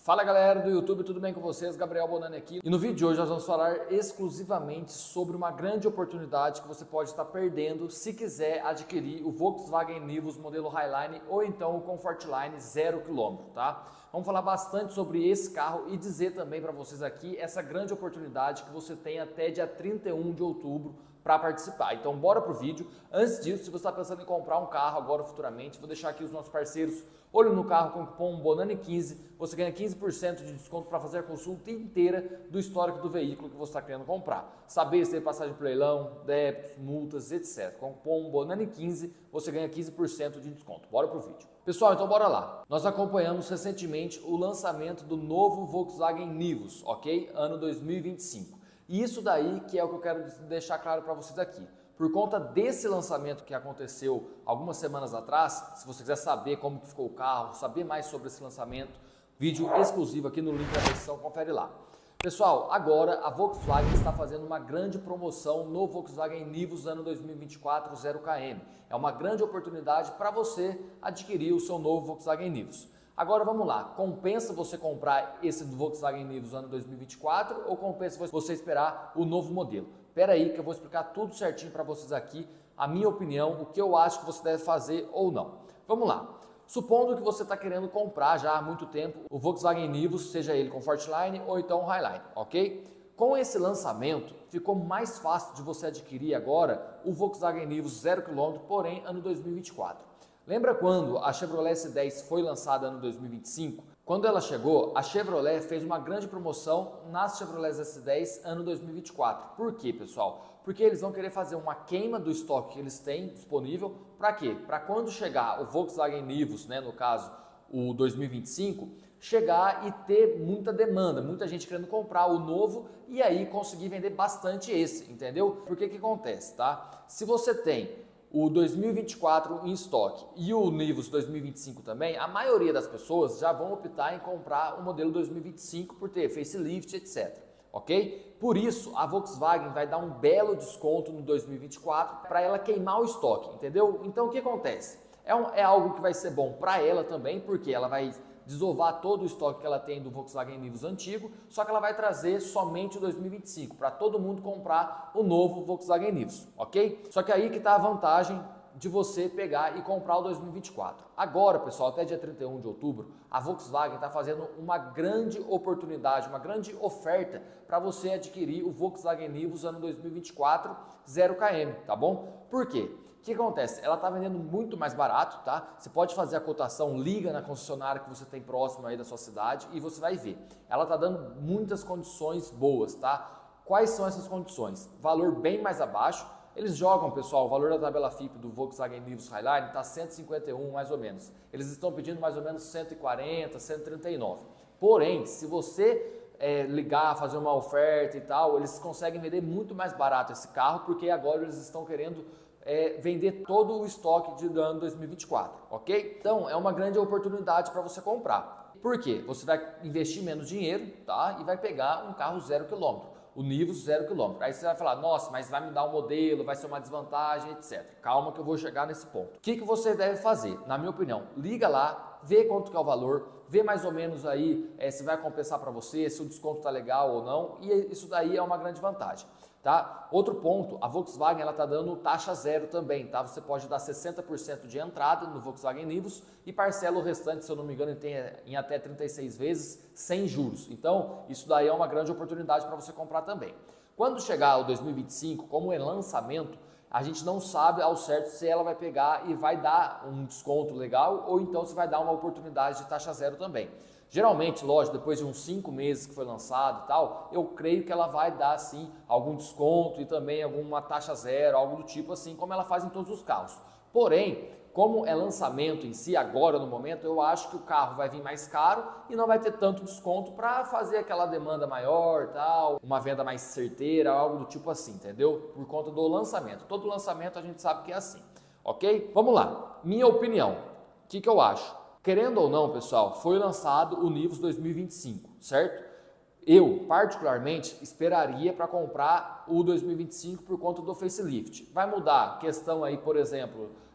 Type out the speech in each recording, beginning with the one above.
Fala galera do YouTube, tudo bem com vocês? Gabriel Bonani aqui. E no vídeo de hoje nós vamos falar exclusivamente sobre uma grande oportunidade que você pode estar perdendo se quiser adquirir o Volkswagen Nivus modelo Highline ou então o Comfortline 0 km, tá? Vamos falar bastante sobre esse carro e dizer também para vocês aqui essa grande oportunidade que você tem até dia 31 de outubro para participar. Então bora pro vídeo. Antes disso, se você está pensando em comprar um carro agora futuramente, vou deixar aqui os nossos parceiros. Olho no carro com o cupom BONANI15, você ganha 15% de desconto para fazer a consulta inteira do histórico do veículo que você está querendo comprar. Saber se tem passagem por leilão, débitos, multas, etc. Com o cupom BONANI15, você ganha 15% de desconto. Bora pro vídeo. Pessoal, então bora lá. Nós acompanhamos recentemente o lançamento do novo Volkswagen Nivus, ok? Ano 2025. E isso daí que é o que eu quero deixar claro para vocês aqui. Por conta desse lançamento que aconteceu algumas semanas atrás, se você quiser saber como que ficou o carro, saber mais sobre esse lançamento, vídeo exclusivo aqui no link da descrição, confere lá. Pessoal, agora a Volkswagen está fazendo uma grande promoção no Volkswagen Nivus ano 2024 0 km. É uma grande oportunidade para você adquirir o seu novo Volkswagen Nivus. Agora vamos lá, compensa você comprar esse do Volkswagen Nivus ano 2024 ou compensa você esperar o novo modelo? Espera aí que eu vou explicar tudo certinho para vocês aqui, a minha opinião, o que eu acho que você deve fazer ou não. Vamos lá, supondo que você está querendo comprar já há muito tempo o Volkswagen Nivus, seja ele Comfortline ou então o Highline, ok? Com esse lançamento, ficou mais fácil de você adquirir agora o Volkswagen Nivus 0 km, porém ano 2024. Lembra quando a Chevrolet S10 foi lançada ano 2025? Quando ela chegou, a Chevrolet fez uma grande promoção nas Chevrolet S10 ano 2024. Por quê, pessoal? Porque eles vão querer fazer uma queima do estoque que eles têm disponível. Para quê? Para quando chegar o Volkswagen Nivus, né, no caso o 2025, chegar e ter muita demanda, muita gente querendo comprar o novo e aí conseguir vender bastante esse, entendeu? Porque que acontece, tá? Se você tem o 2024 em estoque e o Nivus 2025 também, a maioria das pessoas já vão optar em comprar o modelo 2025 por ter facelift, etc. Ok? Por isso, a Volkswagen vai dar um belo desconto no 2024 para ela queimar o estoque, entendeu? Então, o que acontece? É algo que vai ser bom para ela também, porque ela vai desovar todo o estoque que ela tem do Volkswagen Nivus antigo, só que ela vai trazer somente o 2025, para todo mundo comprar o novo Volkswagen Nivus, ok? Só que aí que está a vantagem de você pegar e comprar o 2024. Agora, pessoal, até dia 31 de outubro, a Volkswagen está fazendo uma grande oportunidade, uma grande oferta para você adquirir o Volkswagen Nivus ano 2024 0 km, tá bom? Por quê? O que acontece? Ela está vendendo muito mais barato, tá? Você pode fazer a cotação, liga na concessionária que você tem próximo aí da sua cidade e você vai ver. Ela está dando muitas condições boas, tá? Quais são essas condições? Valor bem mais abaixo. Eles jogam, pessoal, o valor da tabela FIP do Volkswagen Nivus Highline está 151 mais ou menos. Eles estão pedindo mais ou menos 140, 139. Porém, se você ligar, fazer uma oferta e tal, eles conseguem vender muito mais barato esse carro, porque agora eles estão querendo vender todo o estoque do ano 2024, ok? Então, é uma grande oportunidade para você comprar. Por quê? Você vai investir menos dinheiro, tá? E vai pegar um carro 0 km, o Nivus 0 km. Aí você vai falar, nossa, mas vai me dar um modelo, vai ser uma desvantagem, etc. Calma que eu vou chegar nesse ponto. O que você deve fazer? Na minha opinião, liga lá, vê quanto que é o valor, vê mais ou menos aí se vai compensar para você, se o desconto tá legal ou não, e isso daí é uma grande vantagem. Tá? Outro ponto, a Volkswagen ela está dando taxa zero também, tá? Você pode dar 60% de entrada no Volkswagen Nivus e parcela o restante, se eu não me engano, em até 36 vezes sem juros. Então, isso daí é uma grande oportunidade para você comprar também. Quando chegar o 2025, como é lançamento, a gente não sabe ao certo se ela vai pegar e vai dar um desconto legal ou então se vai dar uma oportunidade de taxa zero também. Geralmente, lógico, depois de uns 5 meses que foi lançado e tal, eu creio que ela vai dar, sim, algum desconto e também alguma taxa zero, algo do tipo assim, como ela faz em todos os carros. Porém, como é lançamento em si, agora no momento, eu acho que o carro vai vir mais caro e não vai ter tanto desconto para fazer aquela demanda maior, tal, uma venda mais certeira, algo do tipo assim, entendeu? Por conta do lançamento. Todo lançamento a gente sabe que é assim, ok? Vamos lá, minha opinião, o que eu acho? Querendo ou não, pessoal, foi lançado o Nivus 2025, certo? Eu, particularmente, esperaria para comprar o 2025 por conta do facelift. Vai mudar questão aí, por exemplo,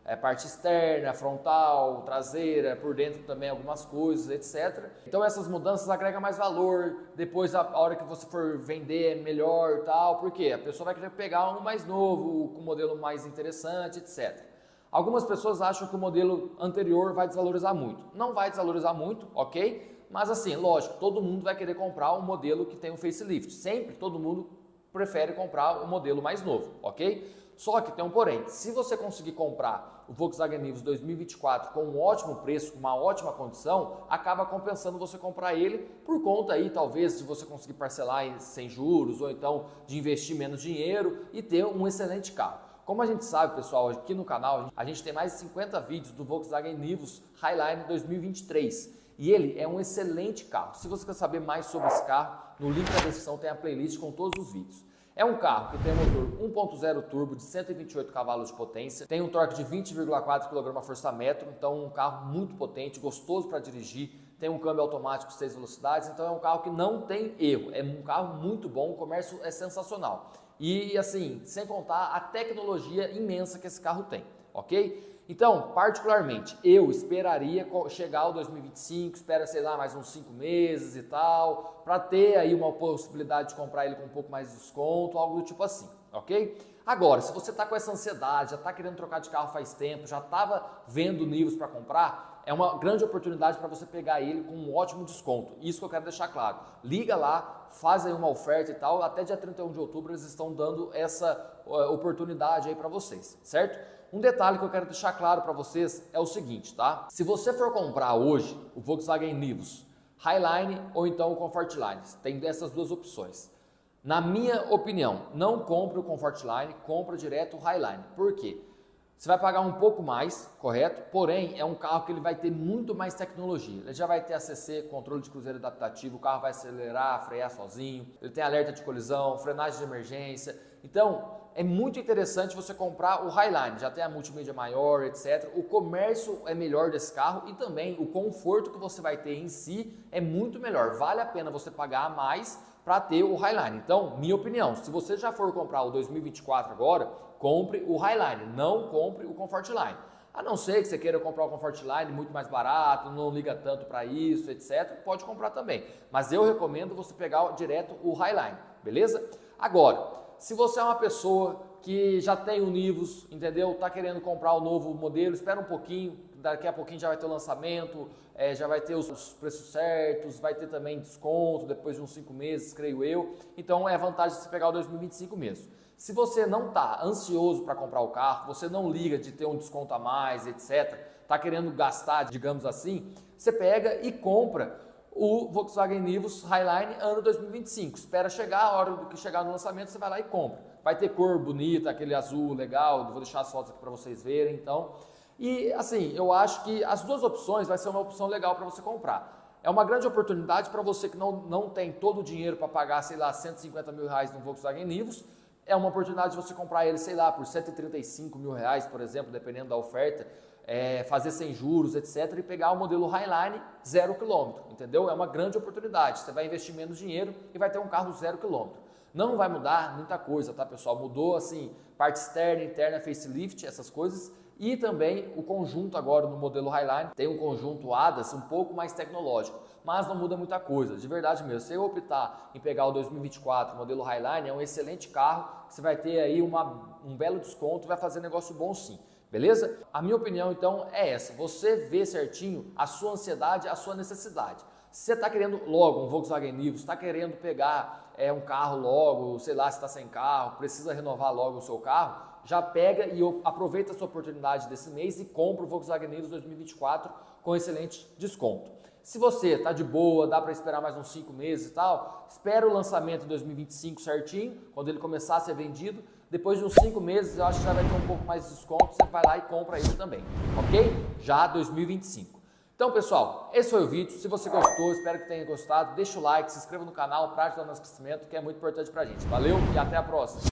parte externa, frontal, traseira, por dentro também algumas coisas, etc. Então essas mudanças agregam mais valor, depois a hora que você for vender é melhor e tal, porque a pessoa vai querer pegar um mais novo, com um modelo mais interessante, etc. Algumas pessoas acham que o modelo anterior vai desvalorizar muito. Não vai desvalorizar muito, ok? Mas assim, lógico, todo mundo vai querer comprar um modelo que tem um facelift. Sempre todo mundo prefere comprar o modelo mais novo, ok? Só que tem um porém, se você conseguir comprar o Volkswagen Nivus 2024 com um ótimo preço, com uma ótima condição, acaba compensando você comprar ele por conta aí, talvez, de você conseguir parcelar sem juros ou então de investir menos dinheiro e ter um excelente carro. Como a gente sabe, pessoal, aqui no canal a gente tem mais de 50 vídeos do Volkswagen Nivus Highline 2023 e ele é um excelente carro. Se você quer saber mais sobre esse carro, no link da descrição tem a playlist com todos os vídeos. É um carro que tem um motor 1.0 turbo de 128 cavalos de potência, tem um torque de 20,4 kgfm, então um carro muito potente, gostoso para dirigir, tem um câmbio automático de 6 velocidades, então é um carro que não tem erro, é um carro muito bom, o comércio é sensacional. E assim, sem contar a tecnologia imensa que esse carro tem, ok? Então, particularmente, eu esperaria chegar ao 2025, espera, sei lá, mais uns 5 meses e tal, para ter aí uma possibilidade de comprar ele com um pouco mais de desconto, algo do tipo assim, ok? Agora, se você está com essa ansiedade, já está querendo trocar de carro faz tempo, já estava vendo Nivus para comprar, é uma grande oportunidade para você pegar ele com um ótimo desconto. Isso que eu quero deixar claro. Liga lá, faz aí uma oferta e tal, até dia 31 de outubro eles estão dando essa oportunidade aí para vocês, certo? Um detalhe que eu quero deixar claro para vocês é o seguinte, tá? Se você for comprar hoje o Volkswagen Nivus Highline ou então o Comfortline, tem dessas duas opções. Na minha opinião, não compre o Comfortline, compra direto o Highline. Por quê? Você vai pagar um pouco mais, correto? Porém, é um carro que ele vai ter muito mais tecnologia. Ele já vai ter ACC, controle de cruzeiro adaptativo, o carro vai acelerar, frear sozinho, ele tem alerta de colisão, frenagem de emergência. Então, é muito interessante você comprar o Highline, já tem a multimídia maior, etc. O comércio é melhor desse carro e também o conforto que você vai ter em si é muito melhor. Vale a pena você pagar mais para ter o Highline. Então, minha opinião, se você já for comprar o 2024 agora, compre o Highline, não compre o Comfortline. A não ser que você queira comprar o Comfortline muito mais barato, não liga tanto para isso, etc. Pode comprar também. Mas eu recomendo você pegar direto o Highline, beleza? Agora, se você é uma pessoa que já tem o Nivus, entendeu? Tá querendo comprar o novo modelo, espera um pouquinho, daqui a pouquinho já vai ter o lançamento, já vai ter os preços certos, vai ter também desconto depois de uns 5 meses, creio eu. Então é vantagem de você pegar o 2025 mesmo. Se você não está ansioso para comprar o carro, você não liga de ter um desconto a mais, etc., está querendo gastar, digamos assim, você pega e compra o Volkswagen Nivus Highline ano 2025. Espera chegar, a hora que chegar no lançamento você vai lá e compra. Vai ter cor bonita, aquele azul legal, vou deixar as fotos aqui para vocês verem, então. E assim, eu acho que as duas opções vai ser uma opção legal para você comprar. É uma grande oportunidade para você que não tem todo o dinheiro para pagar, sei lá, 150 mil reais no Volkswagen Nivus. É uma oportunidade de você comprar ele, sei lá, por 135 mil reais, por exemplo, dependendo da oferta, fazer sem juros, etc. E pegar o modelo Highline 0 km, entendeu? É uma grande oportunidade. Você vai investir menos dinheiro e vai ter um carro 0 km. Não vai mudar muita coisa, tá, pessoal? Mudou, assim, parte externa, interna, facelift, essas coisas. E também o conjunto agora no modelo Highline tem um conjunto ADAS um pouco mais tecnológico, mas não muda muita coisa, de verdade mesmo. Se eu optar em pegar o 2024 modelo Highline, é um excelente carro, você vai ter aí um belo desconto, vai fazer negócio bom sim, beleza? A minha opinião então é essa, você vê certinho a sua ansiedade, a sua necessidade. Se você está querendo logo um Volkswagen Nivus, está querendo pegar um carro logo, sei lá, se está sem carro, precisa renovar logo o seu carro, já pega e aproveita a sua oportunidade desse mês e compra o Volkswagen Nivus 2024 com excelente desconto. Se você está de boa, dá para esperar mais uns 5 meses e tal, espera o lançamento em 2025 certinho, quando ele começar a ser vendido, depois de uns 5 meses eu acho que já vai ter um pouco mais de desconto, você vai lá e compra ele também, ok? Já 2025. Então, pessoal, esse foi o vídeo. Se você gostou, espero que tenha gostado. Deixa o like, se inscreva no canal para ajudar o nosso crescimento, que é muito importante para a gente. Valeu e até a próxima!